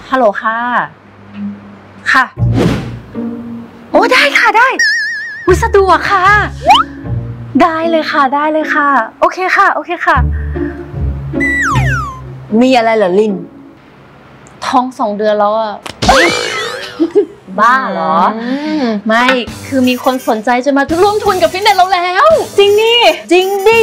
ฮัลโหลค่ะค่ะโอ้ได้ค่ะได้สะดวกค่ะได้เลยค่ะได้เลยค่ะโอเคค่ะโอเคค่ะมีอะไรเหรอลินท้อง2 เดือนแล้วอะบ้าเหรอไม่คือมีคนสนใจจะมาร่วมทุนกับฟิตเนสเราแล้วจริงนี่จริงดิ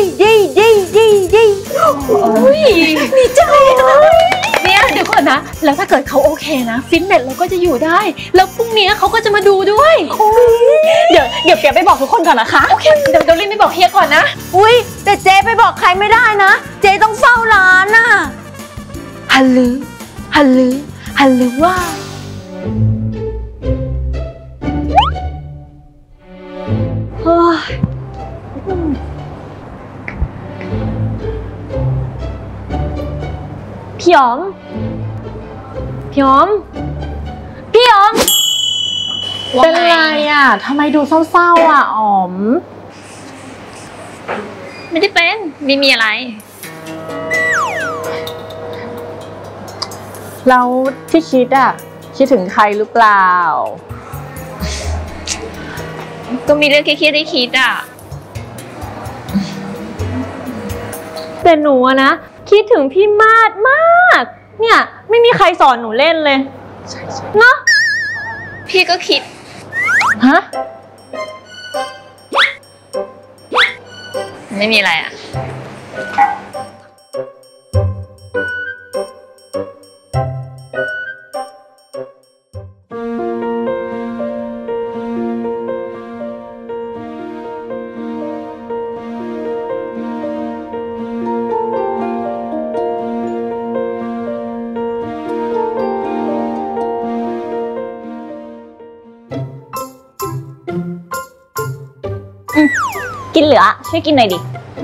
ดีใจเนี่ยเดี๋ยวก่อนนะแล้วถ้าเกิดเขาโอเคนะฟิตเนสเราก็จะอยู่ได้แล้วพรุ่งนี้เขาก็จะมาดูด้วยเดี๋ยวเปียไปบอกทุกคนก่อนนะคะโอเคเดี๋ยวลินไปบอกเฮียก่อนนะอุ้ยแต่เจ๊ไปบอกใครไม่ได้นะเจ๊ต้องเฝ้าร้านน่ะฮัลลือว่าพี่หยอมเป็นไรอ่ะทำไมดูเศร้าๆอ่ะอ๋อมไม่ได้เป็นไม่มีอะไรแล้วที่คิดอ่ะคิดถึงใครหรือเปล่าก็มีเรื่องเครียดๆให้คิดอ่ะแต่หนูนะคิดถึงพี่มาดมากเนี่ยไม่มีใครสอนหนูเล่นเลยใช่เนาะพี่ก็คิดฮะไม่มีอะไรอ่ะกินเหลือช่วยกินหน่อยดิ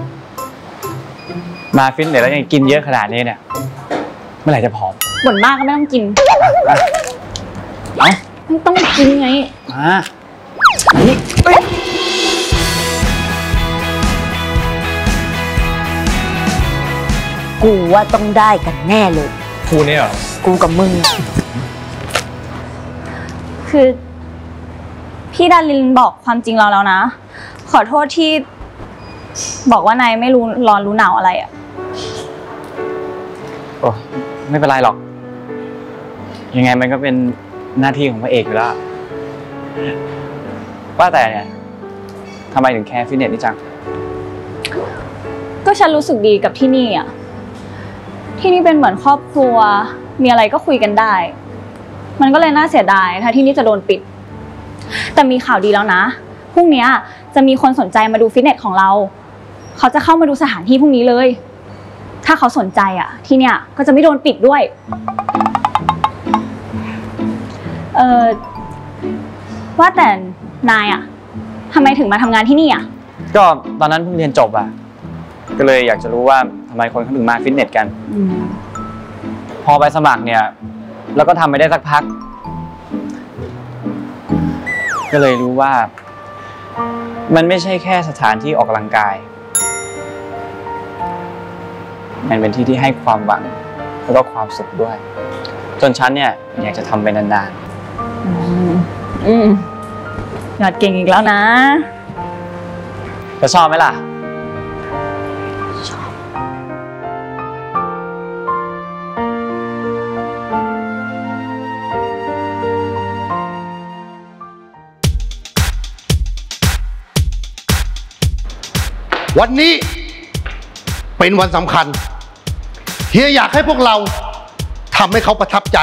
มาฟิตเนสแล้วยังกินเยอะขนาดนี้เนี่ยเมื่อไหร่จะผอมบ่นมากก็ไม่ต้องกินไม่ต้องกินไงอันนี้กูว่าต้องได้กันแน่เลยกูเนี่ยเหรอกูกับมึงคือพี่ดารินบอกความจริงเราแล้วนะขอโทษที่บอกว่านายไม่รู้ร้อนรู้หนาวอะไรอ่ะโอ้ไม่เป็นไรหรอกยังไงมันก็เป็นหน้าที่ของพระเอกอยู่แล้วว่าแต่เนี่ยทำไมถึงแคร์ฟิตเนสนี่จังก็ฉันรู้สึกดีกับที่นี่อ่ะที่นี่เป็นเหมือนครอบครัวมีอะไรก็คุยกันได้มันก็เลยน่าเสียดายถ้าที่นี่จะโดนปิดแต่มีข่าวดีแล้วนะพรุ่งนี้จะมีคนสนใจมาดูฟิตเนสของเราเขาจะเข้ามาดูสถานที่พรุ่งนี้เลยถ้าเขาสนใจอ่ะที่เนี่ยก็จะไม่โดนปิดด้วยว่าแต่นายอ่ะทำไมถึงมาทำงานที่นี่อ่ะก็ตอนนั้นเพิ่งเรียนจบอ่ะก็เลยอยากจะรู้ว่าทำไมคนเขาถึงมาฟิตเนสกันพอไปสมัครเนี่ยแล้วก็ทำไปได้สักพักก็เลยรู้ว่ามันไม่ใช่แค่สถานที่ออกกำลังกายมันเป็นที่ที่ให้ความหวังแล้วก็ความสุขด้วยจนฉันเนี่ยอยากจะทำไปนานๆงานเก่งอีกแล้วนะจะชอบไหมล่ะชอบวันนี้เป็นวันสำคัญเฮียอยากให้พวกเราทำให้เขาประทับใจ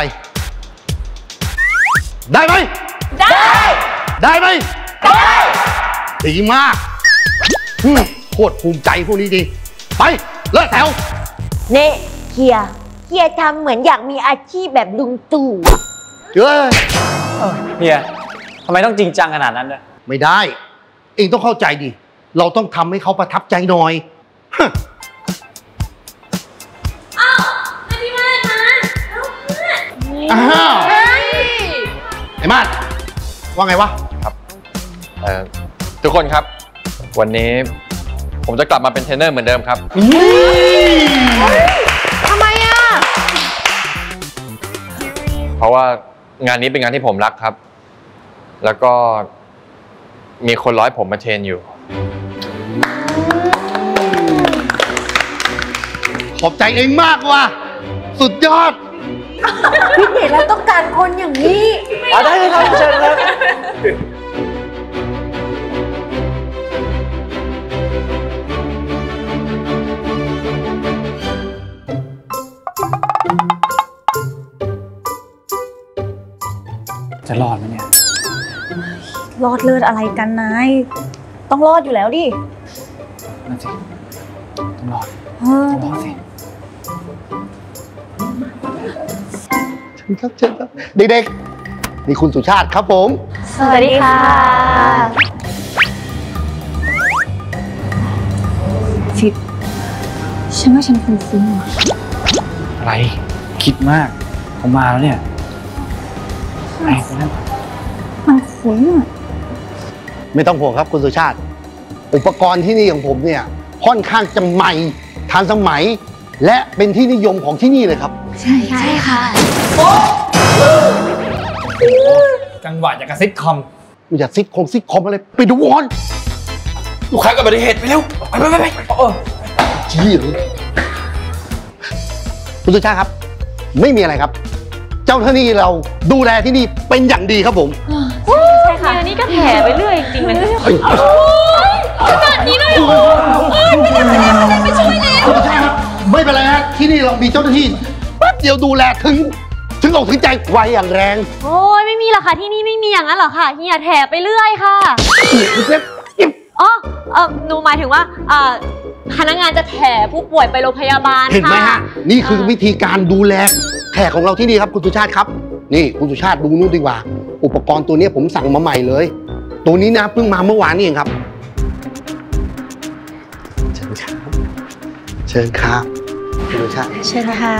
ได้ไหมได้ไหมได้ดีมากโคตรภูมิใจพวกนี้ดีไปเลิกแถวนี่เฮียทำเหมือนอยากมีอาชีพแบบลุงตู่เฮียทำไมต้องจริงจังขนาดนั้นด้วยไม่ได้เองต้องเข้าใจดิเราต้องทำให้เขาประทับใจหน่อยอ้าวพี่มาดมาอ้าวไอ้มาดว่าไงวะครับทุกคนครับวันนี้ผมจะกลับมาเป็นเทรนเนอร์เหมือนเดิมครับทำไมอ่ะเพราะว่างานนี้เป็นงานที่ผมรักครับ แล้วก็มีคนร้อยผมมาเทรนอยู่ขอบใจเองมากว่ะสุดยอดฟิตเนสเราต้องการคนอย่างนี้ได้เลยครับเชิญครับจะรอดไหมเนี่ยรอดเลิศอะไรกันนายต้องรอดอยู่แล้วดินั่นสิต้องรอดเออต้องรอดสิครับเชิญครับเด็กๆนี่คุณสุชาติครับผมสวัสดีค่ะฟิตฉันว่าฉันฟุ้งๆว่ะอะไรคิดมากผมมาแล้วเนี่ยไปนั่นมันคุ้นอ่ะไม่ต้องห่วงครับคุณสุชาติ อุปกรณ์ที่นี่ของผมเนี่ยค่อนข้างจะใหม่ทันสมัย และเป็นที่นิยมของที่นี่เลยครับใช่ค่ะจังหวะอย่างกับซิทคอมอย่าซิทคอมอะไรไปดูวอนลูกค้าเกิดอุบัติเหตุไปเร็วไปชี้เลยคุณสุชาติครับ ไม่มีอะไรครับ เจ้าหน้าที่เราดูแลที่นี่เป็นอย่างดีครับผมใช่ค่ะนี่ก็แถไปเรื่อยจริงๆเลยขนาดนี้เลยเหรอไม่ได้ไปช่วยเลยคุณสุชาติครับไม่เป็นไรฮะที่นี่เรามีเจ้าหน้าที่แป๊บเดียวดูแลถึงอกถึงใจไวอย่างแรงโอ้ยไม่มีหรอกค่ะที่นี่ไม่มีอย่างนั้นหรอกค่ะเฮียแถไปเรื่อยค่ะอ๋อหนูหมายถึงว่าพนักงานจะแถผู้ป่วยไปโรงพยาบาลค่ะเห็นไหมฮะนี่คือวิธีการดูแลแขกของเราที่นี่ครับคุณสุชาติครับนี่คุณสุชาติดูนู่นดีกว่า อุปกรณ์ตัวนี้ผมสั่งมาใหม่เลยตัวนี้นะเพิ่งมาเมื่อวานนี่เองครับเชิญครับเชิญครับคุณสุชาติเชิญค่ะ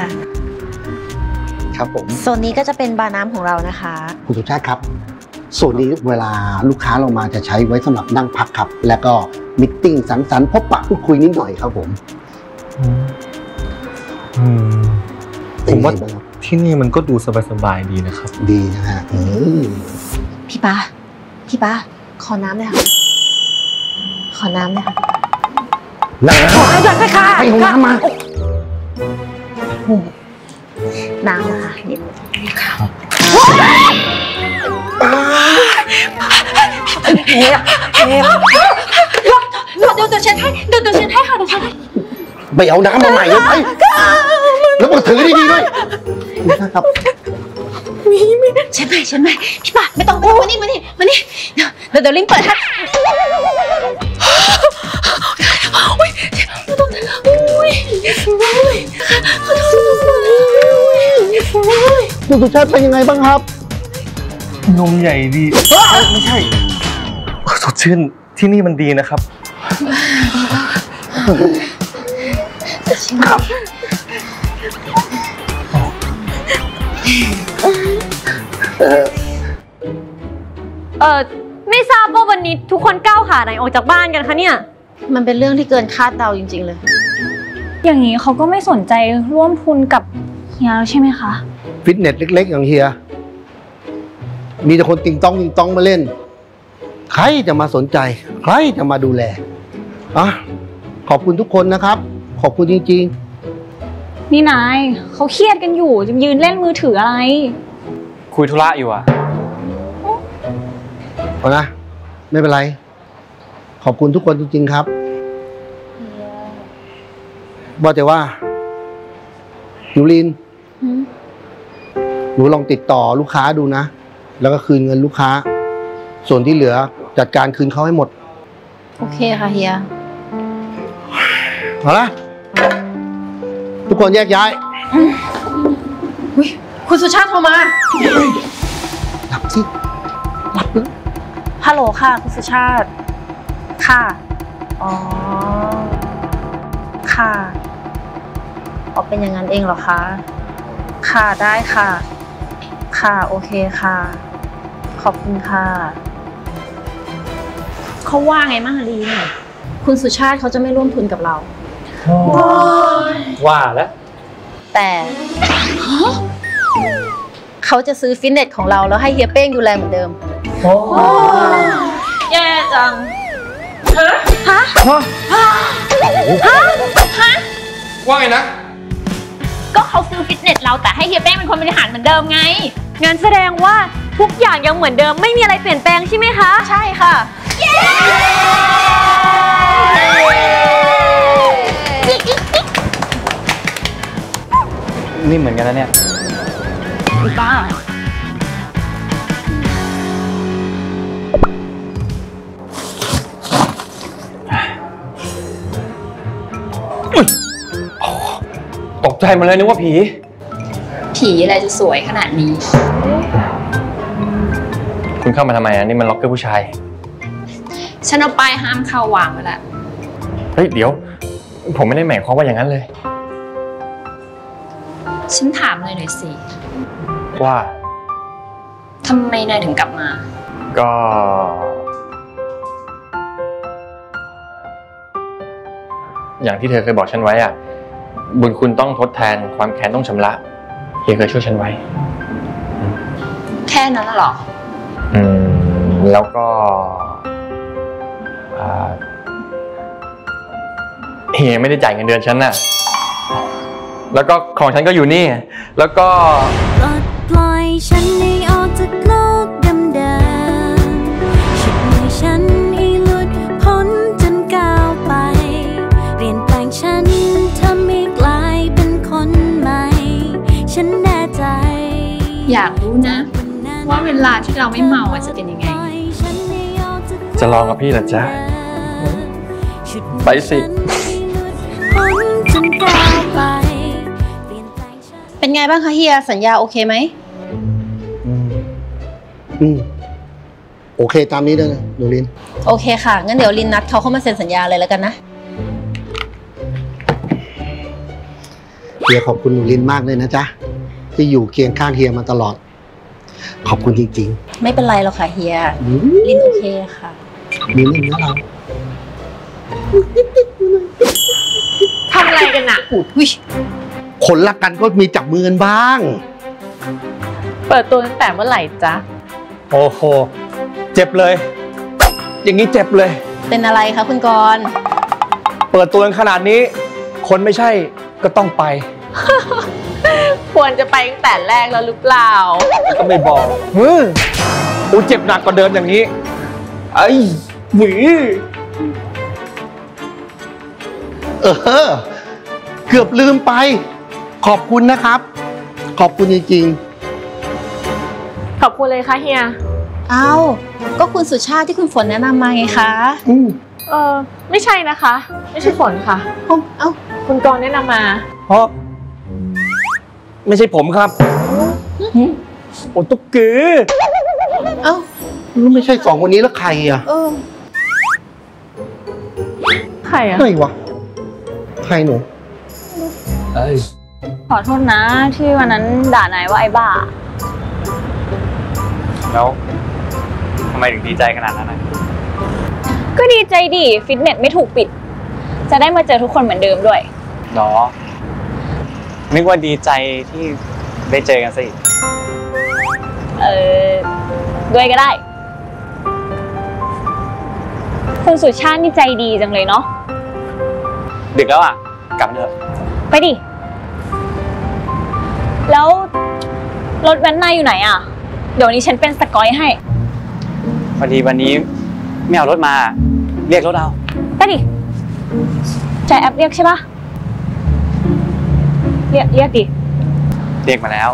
ครับผมโซนนี้ก็จะเป็นบาร์น้ำของเรานะคะคุณสุชาติครับส่วนนี้เวลาลูกค้าเรามาจะใช้ไว้สำหรับนั่งพักครับ แล้วก็มิทติ้งสังสรรค์พบปะพูดคุยนิดหน่อยครับผมผมว่าที่นี่มันก็ดูสบายๆดีนะครับดีนะฮะพี่ป้าขอน้ำหน่อยค่ะ ขอน้ำหน่อยค่ะน้ำไปห้องน้ำมาน้ำนะคะนิดเดี๋ยวเช็ดให้เดี๋ยวเช็ดให้ค่ะเดี๋ยวเช็ดให้ไปเอาน้ำมาใหม่เลยไปแล้วมาถือดีๆด้วยนะครับเช็ดไหมพี่ป่าไม่ต้องมานี่เดี๋ยวลิงเปิดให้คุณสุชาติเป็นยังไงบ้างครับนมใหญ่ดีไม่ใช่สดชื่นที่นี่มันดีนะครับไม่ทราบว่าวันนี้ทุกคนก้าวขาไหนออกจากบ้านกันคะเนี่ยมันเป็นเรื่องที่เกินคาดเดาจริงๆเลยอย่างนี้เขาก็ไม่สนใจร่วมทุนกับเฮียแล้วใช่ไหมคะฟิตเนสเล็กๆอย่างเฮียมีแต่คนติงต้องมาเล่นใครจะมาสนใจใครจะมาดูแลอ่ะขอบคุณทุกคนนะครับขอบคุณจริงๆนี่นายเขาเครียดกันอยู่จะยืนเล่นมือถืออะไรคุยธุระอยู่อ่ะเอานะไม่เป็นไร ขอบคุณทุกคนจริงๆครับว่าแต่ว่าหนูลินหนูลองติดต่อลูกค้าดูนะแล้วก็คืนเงินลูกค้า ส่วนที่เหลือจัดการคืนเขาให้หมดโอเคค่ะเฮียเอาละทุกคนแยกย้ายคุณสุชาติโทรมาหลับสิหลับเลยฮัลโหลค่ะคุณสุชาติ ค่ะ อ๋อ ค่ะอ๋อเป็นอย่างนั้นเองเหรอคะ ค่ะได้ค่ะ ค่ะโอเคค่ะ ขอบคุณค่ะเขาว่าไงมั่งลีเนี่ยคุณสุชาติเขาจะไม่ร่วมทุนกับเราว่าแล้วแต่เขาจะซื้อฟิตเนสของเราแล้วให้เฮียเป้งดูแลเหมือนเดิมแย่จังว่าไงนะก็เขาซื้อฟิตเนสเราแต่ให้เฮียเป้งเป็นคนบริหารเหมือนเดิมไงงั้นแสดงว่าทุกอย่างยังเหมือนเดิมไม่มีอะไรเปลี่ยนแปลงใช่ไหมคะใช่ค่ะนี่เหมือนกันนะเนี่ยบ้าตกใจมาเลยนึกว่าผีผีอะไรจะสวยขนาดนี้คุณเข้ามาทำไมอ่ะนี่มันล็อกเกอร์ผู้ชายฉันเอาป้ายห้ามเข้าวางไว้แล้วเฮ้ยเดี๋ยว ผมไม่ได้หมายความว่าอย่างนั้นเลยฉันถามเลยหน่อยสิว่าทำไมนายถึงกลับมาก็ อย่างที่เธอเคยบอกฉันไว้อ่ะ บุญคุณต้องทดแทนความแค้นต้องชำระเฮียเคยช่วยฉันไว้แค่นั้นหรอแล้วก็เฮียไม่ได้จ่ายเงินเดือนฉันน่ะ แล้วก็ของฉันก็อยู่นี่ แล้วก็ปลดปล่อยฉันให้ออกจากโลกเดิมๆช่วยฉันให้หลุดพ้นจนก้าวไปเปลี่ยนแปลงฉันทำให้กลายเป็นคนใหม่ฉันแน่ใจอยากรู้นะ ว่าเวลาที่เราไม่เมาจะเป็นยังไงจะลองกับพี่เหรอจ๊ะ ไปสิเป็นไงบ้างคะเฮียสัญญาโอเคไหมโอเคตามนี้ได้เลยหนูลินโอเคค่ะ งั้นเดี๋ยวลินนัดเขาเข้ามาเซ็นสัญญาเลยแล้วกันนะเฮียขอบคุณหนูลินมากเลยนะจ๊ะ ที่อยู่เคียงข้างเฮียมาตลอด ขอบคุณจริงไม่เป็นไรหรอกค่ะเฮียๆลินโอเคค่ะมีเล่นนะเราทำอะไรกันอะอุ้ยคนรักกันก็มีจับมือกันบ้างเปิดตัวตั้งแต่เมื่อไหร่จ๊ะโอ้โห เจ็บเลย อย่างนี้เจ็บเลยเป็นอะไรคะคุณกรณ์เปิดตัวกันขนาดนี้ คนไม่ใช่ก็ต้องไปควรจะไปตั้งแต่แรกแล้วหรือเปล่าก็ไม่บอกอูเจ็บหนักกว่าเดิมอย่างนี้ ไอ้หวีเกือบลืมไป ขอบคุณนะครับ ขอบคุณจริงขอบคุณเลยค่ะเฮียเอ้า ก็คุณสุชาติที่คุณฝนแนะนำมาไงคะไม่ใช่นะคะ ไม่ใช่ฝนค่ะเอ้าคุณกรณ์แนะนำมาเพราะไม่ใช่ผมครับ โอ้ตุ๊กเก๋เอ้าๆไม่ใช่สองคนนี้แล้วใครอ่ะใครอะใครวะ ใครหนูขอโทษนะที่วันนั้นด่านายว่าไอ้บ้าแล้วทำไมถึงดีใจขนาดนั้นนะก็ดีใจดิฟิตเนสไม่ถูกปิด จะได้มาเจอทุกคนเหมือนเดิมด้วยเนาะนึกว่าดีใจที่ได้เจอกันสิด้วยก็ได้ คุณสุชาตินี่ใจดีจังเลยเนาะดึกแล้วอ่ะ กลับเถอะไปดิ แล้วรถแว้นนายอยู่ไหนอ่ะ เดี๋ยววันนี้ฉันเป็นสกอยให้พอดีวันนี้ไม่เอารถมา เรียกรถเอาไปดิใช้แอปเรียกใช่ปะเรียกดิเรียกมาแล้ว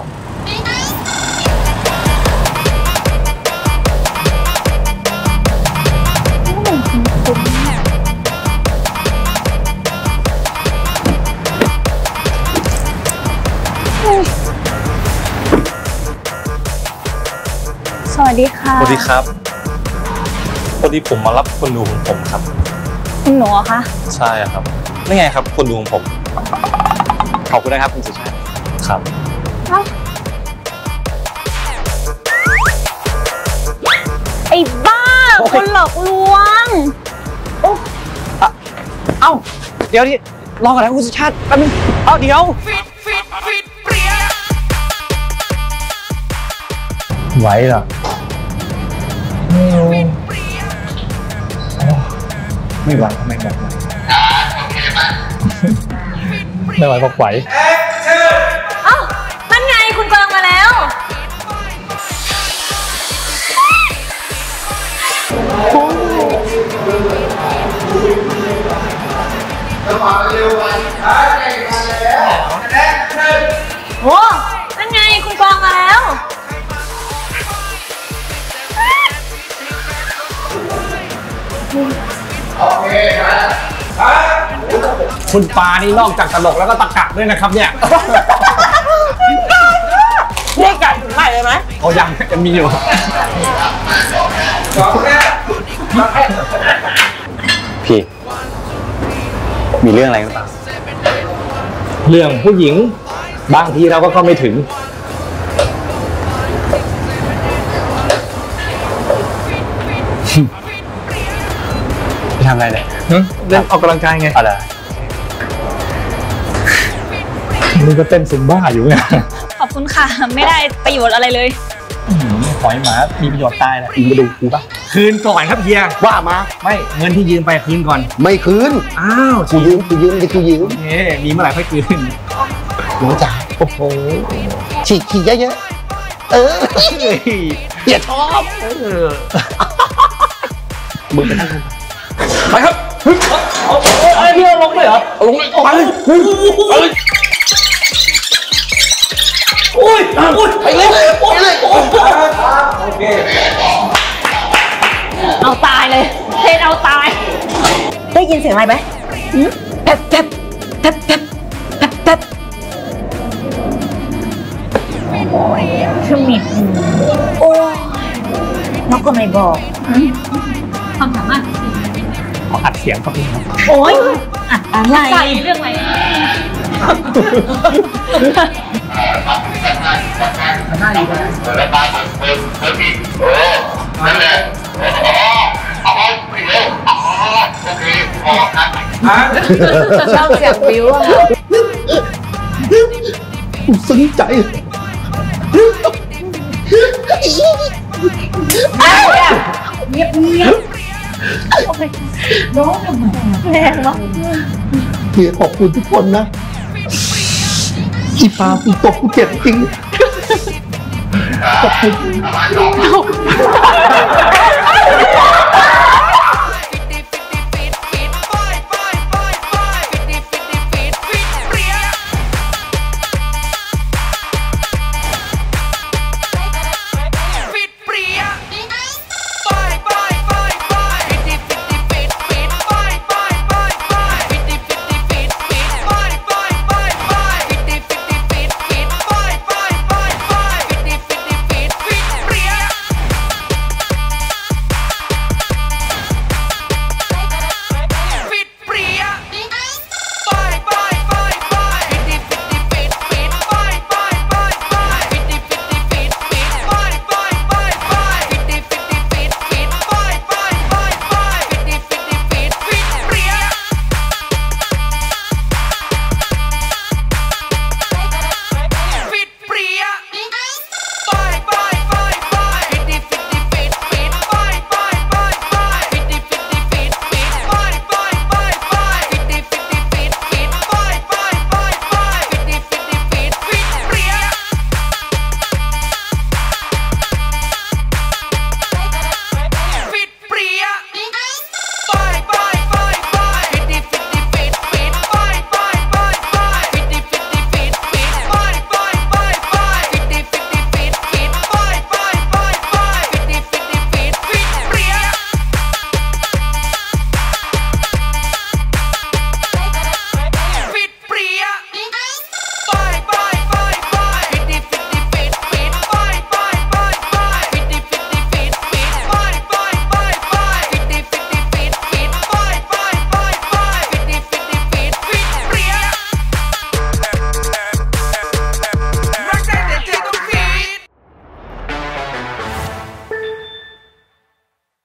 สวัสดีค่ะสวัสดีครับพอดีผมมารับคนดูของผมครับคุณหนูเหรอคะใช่ครับนี่ไงครับคนดูของผมขอบคุณนะครับคุณสุชาติครับไอ้บ้า คนหลอกลวงเอ้า เดี๋ยวดิรอก่อนนะคุณสุชาติแป๊บนึงเอ้าเดี๋ยวไหวเหรอไม่ไหวไม่ไหวไม่ไหวบอกไหวเอ้านั่นไงคุณกวางมาแล้ว โอ้นั่นไงคุณกวางมาแล้วคุณปานี่นอกจากตลกแล้วก็ตะกะด้วยนะครับเนี่ยเรียกไก่ถึงไหนเลยไหมโอ้ยังมีอยู่พี่มีเรื่องอะไรหรือเปล่าเรื่องผู้หญิงบางทีเราก็เข้าไม่ถึงไปทำอะไรเนี่ยเล่นออกกำลังกายไงอะไรมึงก็เต้นซุมบ้าอยู่ไงขอบคุณค่ะ ไม่ได้ประโยชน์อะไรเลยปล่อยหมามีประโยชน์ตายนะมึงมาดูกูปะคืนก่อนครับเฮียว่ามาไม่เงินที่ยืมไปคืนก่อนไม่คืนอ้าวกูยืมไม่กูยืมมีเมื่อไหร่ค่อยคืนน้องจ๋าโอ้โหฉีกเยอะๆอย่าชอบมึงไปนั่งไปครับไอ้พี่ลงเลยเหรอลงเลยไปเลยโอ้ยไปเลยโอเคเอาตายเลยเทนเอาตายได้ยินเสียงอะไรไหมแป๊บแป๊บแป๊บแป๊บแป๊บแป๊บขมิบโอ้น้องก็ไม่บอกความสามารถขออัดเสียงครับพี่ครับโอ้ยอัดอะไรใส่เรื่องอะไรชอบเสียงบิวอะกูซึ้งใจเงียบเงียบน้องทำไมแรงวะเฮียขอบคุณทุกคนนะอีปากูตกกูเจ็บจริงขอบคุณ